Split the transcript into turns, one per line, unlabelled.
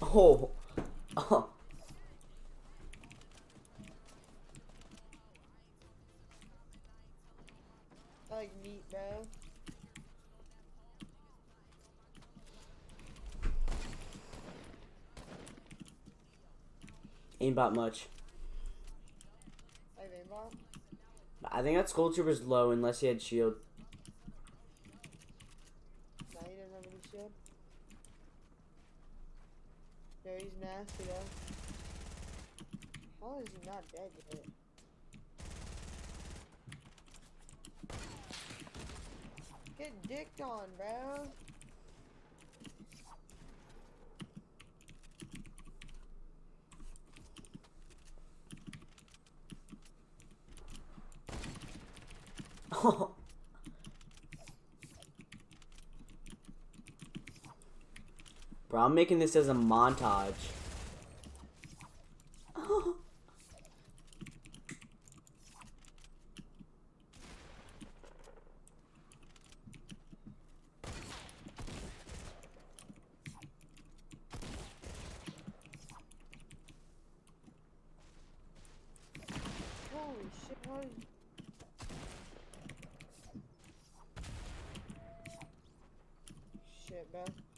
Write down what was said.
Oh. Oh.
I like meat, bro.
Aimbot much.
I have aimbot.
I think that Skull Trooper's low unless he had shield.
Nah, he doesn't have any shield. Yo, he's nasty though. How is he not dead yet? Get dicked on, bro.
Bro, I'm making this as a montage.
Holy shit, how is... Shit, bro.